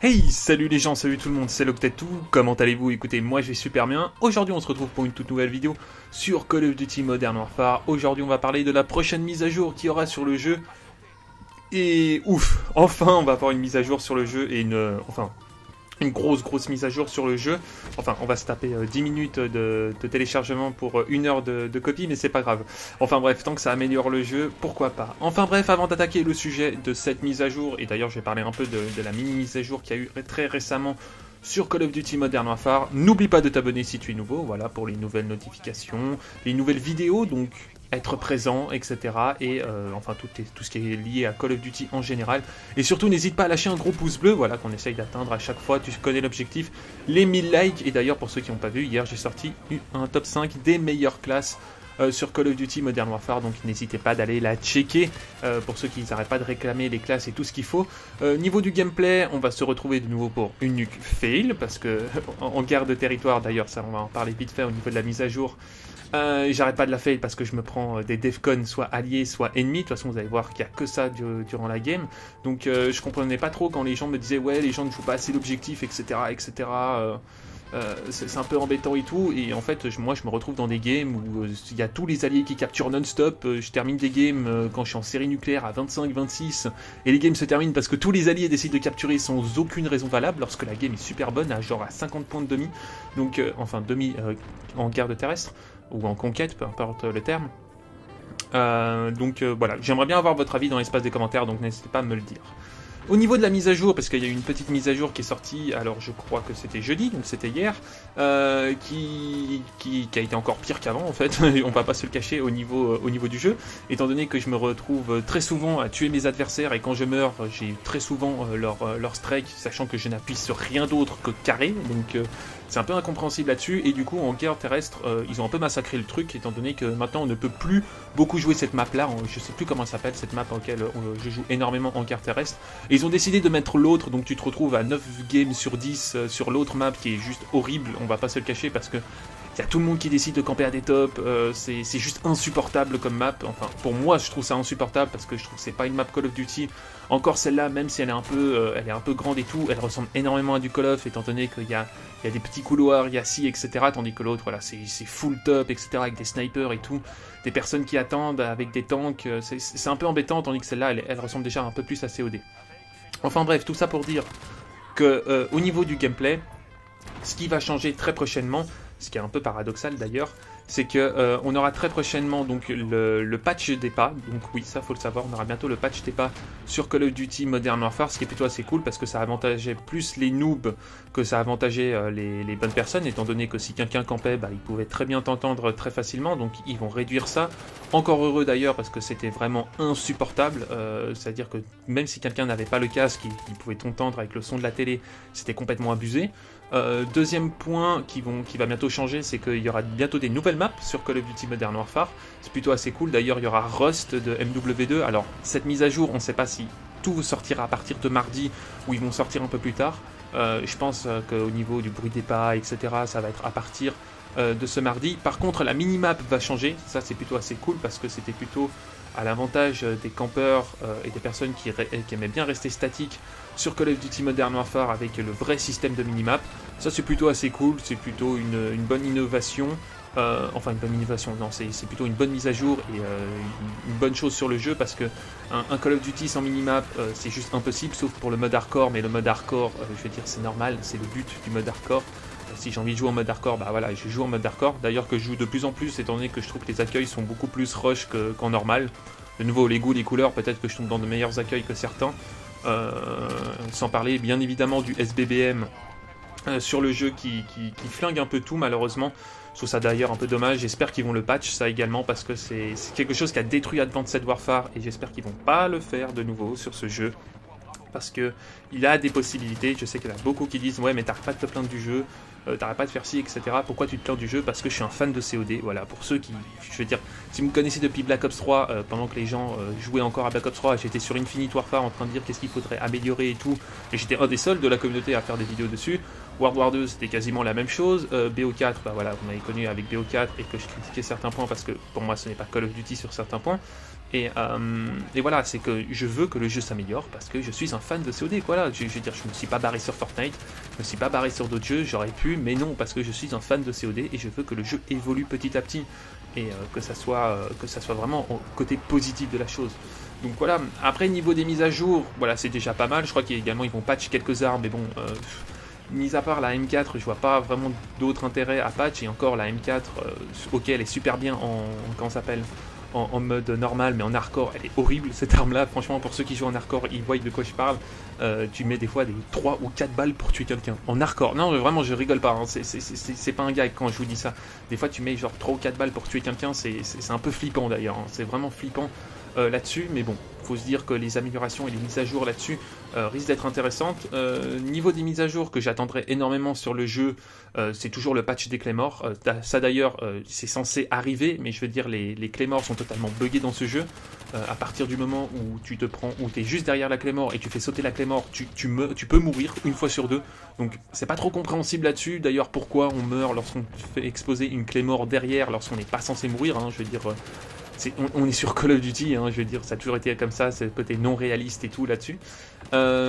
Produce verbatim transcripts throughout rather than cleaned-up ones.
Hey, salut les gens, salut tout le monde, c'est Loctetou, comment allez-vous? Écoutez, moi je vais super bien. Aujourd'hui on se retrouve pour une toute nouvelle vidéo sur Call of Duty Modern Warfare. Aujourd'hui on va parler de la prochaine mise à jour qu'il y aura sur le jeu. Et ouf, enfin on va avoir une mise à jour sur le jeu et une... Euh, enfin... une grosse grosse mise à jour sur le jeu. Enfin on va se taper euh, dix minutes de, de téléchargement pour euh, une heure de, de copie, mais c'est pas grave. Enfin bref, tant que ça améliore le jeu, pourquoi pas. Enfin bref, avant d'attaquer le sujet de cette mise à jour, et d'ailleurs je vais parler un peu de, de la mini mise à jour qu'il y a eu très récemment sur Call of Duty Modern Warfare, n'oublie pas de t'abonner si tu es nouveau, voilà, pour les nouvelles notifications, les nouvelles vidéos, donc être présent, et cetera. Et euh, enfin tout, est, tout ce qui est lié à Call of Duty en général. Et surtout n'hésite pas à lâcher un gros pouce bleu, voilà, qu'on essaye d'atteindre à chaque fois, tu connais l'objectif, les mille likes. Et d'ailleurs pour ceux qui n'ont pas vu, hier j'ai sorti un top cinq des meilleures classes Euh, sur Call of Duty Modern Warfare, donc n'hésitez pas d'aller la checker euh, pour ceux qui n'arrêtent pas de réclamer les classes et tout ce qu'il faut. Euh, niveau du gameplay, on va se retrouver de nouveau pour une nuque fail, parce que en, en guerre de territoire, d'ailleurs ça on va en parler vite fait au niveau de la mise à jour. Euh, J'arrête pas de la fail parce que je me prends des defcon soit alliés soit ennemis. De toute façon vous allez voir qu'il n'y a que ça du, durant la game. Donc euh, je comprenais pas trop quand les gens me disaient ouais les gens ne jouent pas assez l'objectif, etc, etc. euh, Euh, c'est un peu embêtant et tout, et en fait je, moi je me retrouve dans des games où il euh, y a tous les alliés qui capturent non-stop. euh, je termine des games euh, quand je suis en série nucléaire à vingt-cinq vingt-six, et les games se terminent parce que tous les alliés décident de capturer sans aucune raison valable, lorsque la game est super bonne, à genre à cinquante points de demi, donc euh, enfin demi euh, en guerre de terrestre, ou en conquête, peu importe le terme. Euh, donc euh, voilà, j'aimerais bien avoir votre avis dans l'espace des commentaires, donc n'hésitez pas à me le dire. Au niveau de la mise à jour, parce qu'il y a eu une petite mise à jour qui est sortie, alors je crois que c'était jeudi, donc c'était hier, euh, qui, qui, qui a été encore pire qu'avant en fait, on va pas se le cacher au niveau, au niveau du jeu, étant donné que je me retrouve très souvent à tuer mes adversaires, et quand je meurs, j'ai très souvent leur, leur strike, sachant que je n'appuie sur rien d'autre que carré, donc euh, c'est un peu incompréhensible là-dessus, et du coup en guerre terrestre, euh, ils ont un peu massacré le truc, étant donné que maintenant on ne peut plus beaucoup jouer cette map-là, je sais plus comment elle s'appelle, cette map en laquelle euh, je joue énormément en guerre terrestre, et ils ont décidé de mettre l'autre, donc tu te retrouves à neuf games sur dix euh, sur l'autre map qui est juste horrible, on va pas se le cacher, parce que il y a tout le monde qui décide de camper à des tops, euh, c'est juste insupportable comme map. Enfin, pour moi, je trouve ça insupportable parce que je trouve que c'est pas une map Call of Duty. Encore celle-là, même si elle est un peu, euh, elle est un peu grande et tout, elle ressemble énormément à du Call of, étant donné qu'il y a, il y a des petits couloirs, il y a ci, et cetera. Tandis que l'autre, voilà, c'est full top, et cetera. Avec des snipers et tout, des personnes qui attendent avec des tanks. C'est un peu embêtant, tandis que celle-là, elle, elle ressemble déjà un peu plus à C O D. Enfin bref, tout ça pour dire que euh, au niveau du gameplay, ce qui va changer très prochainement, ce qui est un peu paradoxal d'ailleurs, c'est que euh, on aura très prochainement donc le, le patch des pas. Donc oui, ça faut le savoir, on aura bientôt le patch des pas sur Call of Duty Modern Warfare, ce qui est plutôt assez cool parce que ça avantageait plus les noobs que ça avantageait euh, les, les bonnes personnes, étant donné que si quelqu'un campait, bah, il pouvait très bien t'entendre très facilement, donc ils vont réduire ça. Encore heureux d'ailleurs parce que c'était vraiment insupportable, euh, c'est-à-dire que même si quelqu'un n'avait pas le casque, il, il pouvait t'entendre avec le son de la télé, c'était complètement abusé. Euh, deuxième point qui, vont, qui va bientôt changer, c'est qu'il y aura bientôt des nouvelles maps sur Call of Duty Modern Warfare. C'est plutôt assez cool. D'ailleurs, il y aura Rust de M W deux. Alors, cette mise à jour, on ne sait pas si tout sortira à partir de mardi ou ils vont sortir un peu plus tard. Euh, je pense euh, qu'au niveau du bruit des pas, et cetera, ça va être à partir euh, de ce mardi. Par contre, la minimap va changer. Ça, c'est plutôt assez cool parce que c'était plutôt à l'avantage des campeurs euh, et des personnes qui, qui aimaient bien rester statiques sur Call of Duty Modern Warfare avec le vrai système de minimap. Ça c'est plutôt assez cool, c'est plutôt une, une bonne innovation, euh, enfin une bonne innovation, non c'est plutôt une bonne mise à jour et euh, une, une bonne chose sur le jeu, parce que un, un Call of Duty sans minimap euh, c'est juste impossible, sauf pour le mode hardcore, mais le mode hardcore, euh, je veux dire c'est normal, c'est le but du mode hardcore. Si j'ai envie de jouer en mode hardcore, bah voilà, je joue en mode hardcore. D'ailleurs que je joue de plus en plus, étant donné que je trouve que les accueils sont beaucoup plus rush qu'en normal. De nouveau, les goûts, les couleurs, peut-être que je tombe dans de meilleurs accueils que certains. Euh, sans parler bien évidemment du S B B M euh, sur le jeu qui, qui, qui flingue un peu tout malheureusement. Je trouve ça d'ailleurs un peu dommage, j'espère qu'ils vont le patch ça également, parce que c'est quelque chose qui a détruit Advanced Warfare et j'espère qu'ils vont pas le faire de nouveau sur ce jeu. Parce que il a des possibilités, je sais qu'il y en a beaucoup qui disent ouais mais t'arrêtes pas de te plaindre du jeu, euh, t'arrêtes pas de faire ci, et cetera. Pourquoi tu te plains du jeu? Parce que je suis un fan de C O D, voilà, pour ceux qui, je veux dire, si vous me connaissez depuis Black Ops trois, euh, pendant que les gens euh, jouaient encore à Black Ops trois, j'étais sur Infinite Warfare en train de dire qu'est-ce qu'il faudrait améliorer et tout, et j'étais un des seuls de la communauté à faire des vidéos dessus. World War deux c'était quasiment la même chose, euh, B O quatre, bah voilà, vous m'avez connu avec B O quatre et que je critiquais certains points parce que pour moi ce n'est pas Call of Duty sur certains points. Et, euh, et voilà, c'est que je veux que le jeu s'améliore parce que je suis un fan de C O D. Voilà, je, je veux dire, je me suis pas barré sur Fortnite, je me suis pas barré sur d'autres jeux, j'aurais pu, mais non, parce que je suis un fan de C O D et je veux que le jeu évolue petit à petit et euh, que ça soit euh, que ça soit vraiment au côté positif de la chose. Donc voilà. Après, niveau des mises à jour, voilà, c'est déjà pas mal. Je crois qu'également ils vont patch quelques armes, mais bon. Euh, Mis à part la M quatre, je vois pas vraiment d'autre intérêt à patch. Et encore la M quatre, euh, ok, elle est super bien en comment ça s'appelle en, en mode normal, mais en hardcore, elle est horrible cette arme-là. Franchement, pour ceux qui jouent en hardcore, ils voient de quoi je parle. Euh, tu mets des fois des trois ou quatre balles pour tuer quelqu'un en hardcore. Non, vraiment, je rigole pas. Hein. C'est pas un gag quand je vous dis ça. Des fois, tu mets genre trois ou quatre balles pour tuer quelqu'un. C'est un peu flippant d'ailleurs. Hein. C'est vraiment flippant. Euh, là-dessus, mais bon, faut se dire que les améliorations et les mises à jour là-dessus euh, risquent d'être intéressantes. Euh, niveau des mises à jour que j'attendrai énormément sur le jeu, euh, c'est toujours le patch des Claymores. Euh, ça d'ailleurs, euh, c'est censé arriver, mais je veux dire, les, les Claymores sont totalement buggés dans ce jeu. Euh, à partir du moment où tu te prends, où tu es juste derrière la Claymore et tu fais sauter la Claymore, tu, tu, me, tu peux mourir une fois sur deux. Donc c'est pas trop compréhensible là-dessus. D'ailleurs, pourquoi on meurt lorsqu'on fait exploser une Claymore derrière lorsqu'on n'est pas censé mourir, hein, je veux dire... Euh, Est, on, on est sur Call of Duty, hein, je veux dire, ça a toujours été comme ça, c'est côté non réaliste et tout là-dessus. Euh,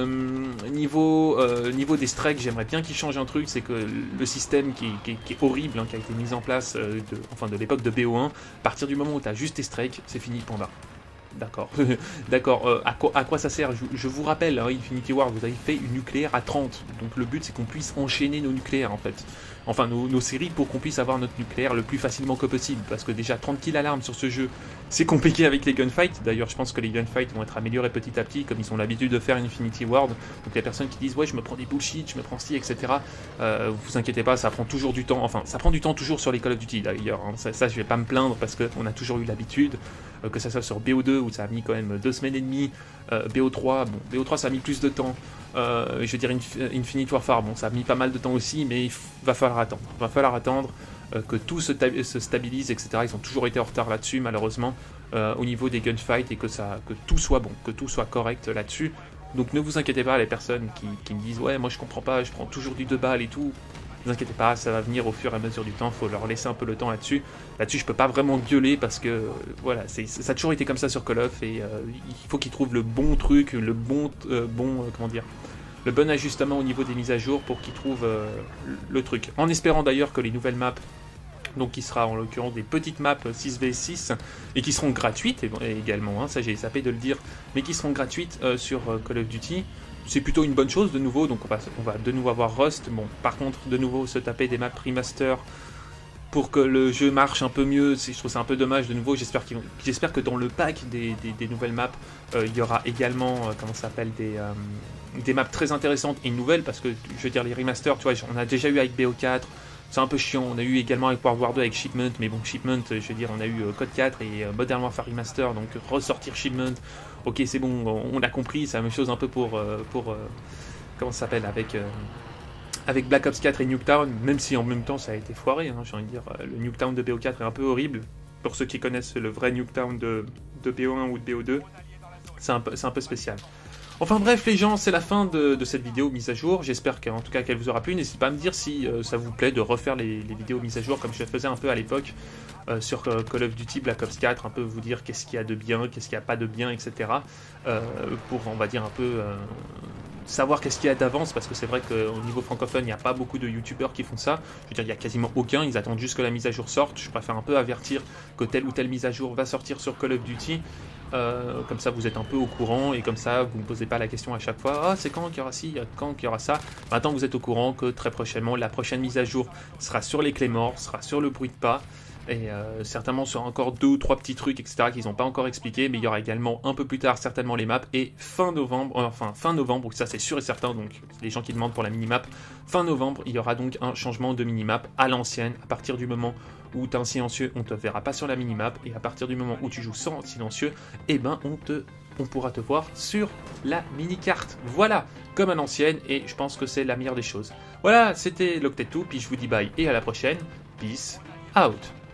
niveau, euh, niveau des strikes, j'aimerais bien qu'ils changent un truc, c'est que le système qui, qui, qui est horrible, hein, qui a été mis en place euh, de, enfin, de l'époque de B O un, à partir du moment où tu as juste tes strikes, c'est fini, panda. D'accord, d'accord. Euh, à, quoi, à quoi ça sert? je, je vous rappelle, hein, Infinity Ward, vous avez fait une nucléaire à trente. Donc le but, c'est qu'on puisse enchaîner nos nucléaires, en fait. Enfin, nos, nos séries pour qu'on puisse avoir notre nucléaire le plus facilement que possible. Parce que déjà, trente kills à l'arme sur ce jeu, c'est compliqué avec les gunfights. D'ailleurs, je pense que les gunfights vont être améliorés petit à petit, comme ils ont l'habitude de faire Infinity Ward. Donc les personnes qui disent, ouais, je me prends des bullshit, je me prends ci, et cetera. Euh, vous inquiétez pas, ça prend toujours du temps. Enfin, ça prend du temps toujours sur les Call of Duty, d'ailleurs. Hein. Ça, ça, je vais pas me plaindre parce qu'on a toujours eu l'habitude. Euh, que ça soit sur B O deux où ça a mis quand même deux semaines et demie, euh, B O trois, bon, B O trois ça a mis plus de temps, euh, je veux dire Inf Infinite Warfare, bon ça a mis pas mal de temps aussi, mais il va falloir attendre, il va falloir attendre euh, que tout se, se stabilise, et cetera. Ils ont toujours été en retard là-dessus malheureusement, euh, au niveau des gunfights, et que, ça, que tout soit bon, que tout soit correct là-dessus. Donc ne vous inquiétez pas, les personnes qui, qui me disent ouais moi je comprends pas, je prends toujours du deux balles et tout. Ne vous inquiétez pas, ça va venir au fur et à mesure du temps, il faut leur laisser un peu le temps là-dessus. Là-dessus, je peux pas vraiment gueuler parce que, euh, voilà, c'est, ça a toujours été comme ça sur Call of, et euh, il faut qu'ils trouvent le bon truc, le bon, euh, bon euh, comment dire, le bon ajustement au niveau des mises à jour pour qu'ils trouvent euh, le truc. En espérant d'ailleurs que les nouvelles maps, donc qui sera en l'occurrence des petites maps six v six, et qui seront gratuites et, et également, hein, ça j'ai zappé de le dire, mais qui seront gratuites euh, sur euh, Call of Duty. C'est plutôt une bonne chose de nouveau, donc on va, on va de nouveau avoir Rust. Bon, par contre, de nouveau se taper des maps remaster pour que le jeu marche un peu mieux, je trouve ça un peu dommage de nouveau. J'espère qu'ils j'espère que dans le pack des, des, des nouvelles maps, euh, il y aura également, euh, comment ça s'appelle, des, euh, des maps très intéressantes et nouvelles, parce que je veux dire, les remasters, tu vois, on a déjà eu avec B O quatre. C'est un peu chiant, on a eu également avec World War deux avec Shipment, mais bon, Shipment, je veux dire, on a eu euh, Code quatre et euh, Modern Warfare Remaster, donc ressortir Shipment, ok, c'est bon, on, on l'a compris, c'est la même chose un peu pour, euh, pour euh, comment ça s'appelle, avec, euh, avec Black Ops quatre et Nuketown, même si en même temps ça a été foiré, hein, j'ai envie de dire, euh, le Nuketown de B O quatre est un peu horrible, pour ceux qui connaissent le vrai Nuketown de, de B O un ou de B O deux, c'est un, un peu spécial. Enfin bref les gens, c'est la fin de, de cette vidéo mise à jour, j'espère qu'en tout cas qu'elle vous aura plu, n'hésitez pas à me dire si euh, ça vous plaît de refaire les, les vidéos mises à jour comme je le faisais un peu à l'époque euh, sur euh, Call of Duty Black Ops quatre, un peu vous dire qu'est-ce qu'il y a de bien, qu'est-ce qu'il n'y a pas de bien, et cetera. Euh, pour on va dire un peu euh, savoir qu'est-ce qu'il y a d'avance, parce que c'est vrai qu'au niveau francophone il n'y a pas beaucoup de youtubeurs qui font ça, je veux dire il n'y a quasiment aucun, ils attendent juste que la mise à jour sorte, je préfère un peu avertir que telle ou telle mise à jour va sortir sur Call of Duty. Euh, comme ça vous êtes un peu au courant et comme ça vous ne me posez pas la question à chaque fois, ah c'est quand qu'il y aura ci, quand qu'il y aura ça. Maintenant vous êtes au courant que très prochainement la prochaine mise à jour sera sur les Claymores, sera sur le bruit de pas, et euh, certainement sur encore deux ou trois petits trucs, et cetera qu'ils n'ont pas encore expliqué, mais il y aura également un peu plus tard certainement les maps, et fin novembre, enfin fin novembre, ça c'est sûr et certain, donc les gens qui demandent pour la minimap, fin novembre il y aura donc un changement de minimap à l'ancienne. À partir du moment où tu es un silencieux, on te verra pas sur la minimap, et à partir du moment où tu joues sans silencieux, eh ben on te on pourra te voir sur la mini-carte. Voilà, comme à l'ancienne, et je pense que c'est la meilleure des choses. Voilà, c'était Loctet deux, puis je vous dis bye et à la prochaine. Peace out.